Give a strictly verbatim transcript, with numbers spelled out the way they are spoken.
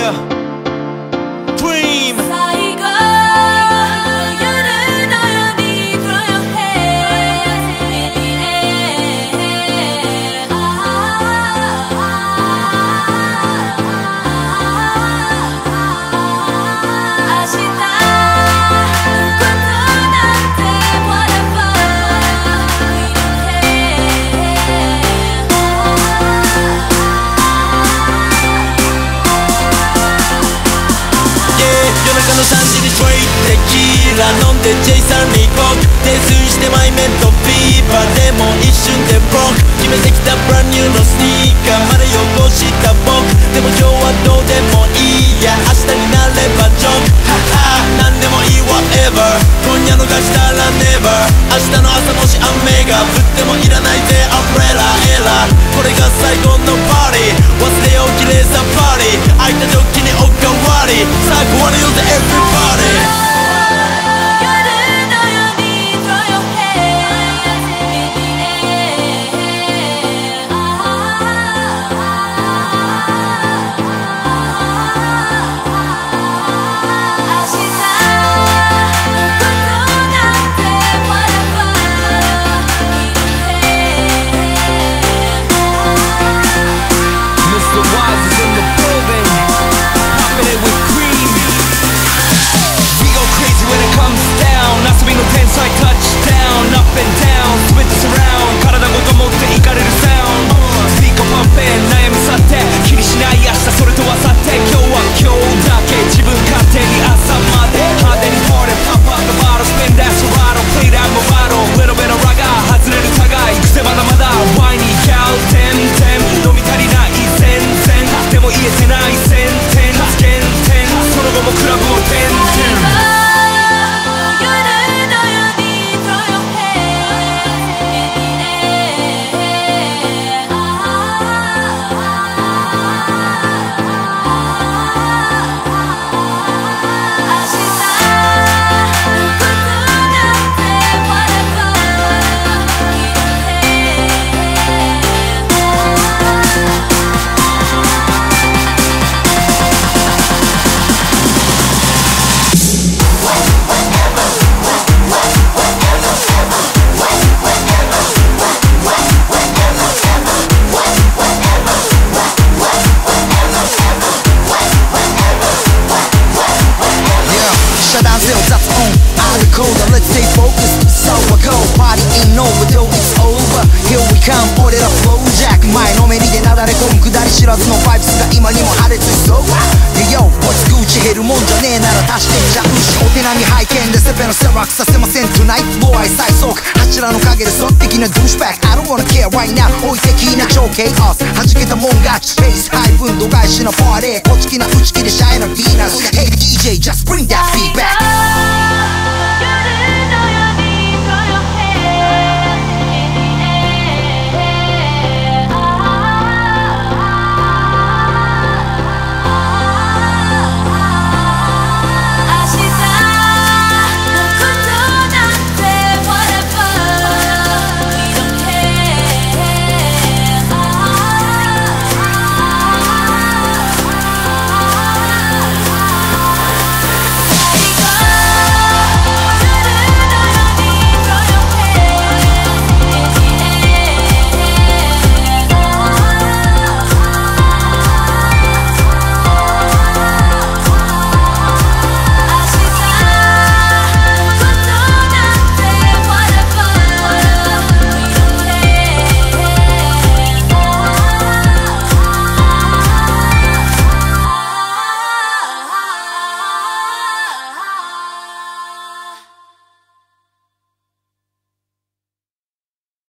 Yeah Dreamさんじにトレイテキーラ飲んでジェイさんにコーク泥酔してマイメントフィーバーでも一瞬でブロック決めてきたブランニューのスニーカーまで汚した僕でも今日はどうでもいいや明日になればジョークハハなんでもいい whatever 今夜逃したら never 明日の朝もし雨が降ってもいらないぜアンブレラエラーこれが最後のパーティー忘れようきれいさパーティー空いた時におかわりさあ壊れようぜ everybody Let's stay focused, so I go Party ain't over till it's over Here we come,俺らフロージャック前のめりでなだれ込む下り知らずのバイブスが今にも破裂しそうで Yo, what's Gucci 減るもんじゃねえなら足してちゃうしお手並み拝見でセペのセラックさせません Tonight, boy 最速柱の陰でそっ的な douchebag I don't wanna care right now 置いてきな超 chaos 弾けたもん勝ち Space 配分度外視のパーティーこちきな打ち切りシャイのヴィーナス Hey ディージェー, just bring that feedback